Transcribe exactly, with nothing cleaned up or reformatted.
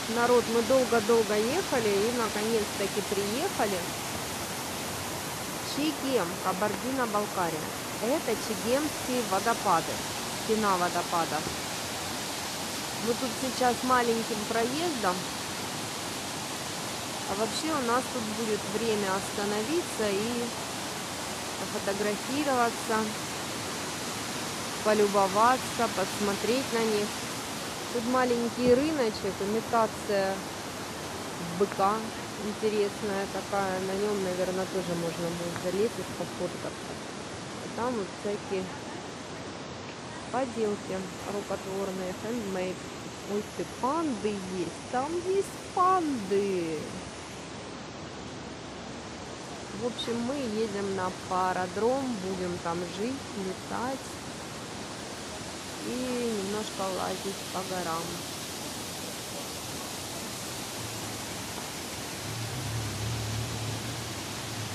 Народ, мы долго-долго ехали и наконец-таки приехали. Чегем, Кабардино-Балкария. Это Чегемские водопады, стена водопадов. Мы тут сейчас маленьким проездом. А вообще у нас тут будет время остановиться и пофотографироваться, полюбоваться, посмотреть на них. Тут маленький рыночек, имитация быка интересная такая. На нем, наверное, тоже можно будет залезть, пофоткаться. А там вот всякие поделки рукотворные, handmade. Ой ты, панды есть, там есть панды. В общем, мы едем на пародром, будем там жить, летать и немножко лазить по горам.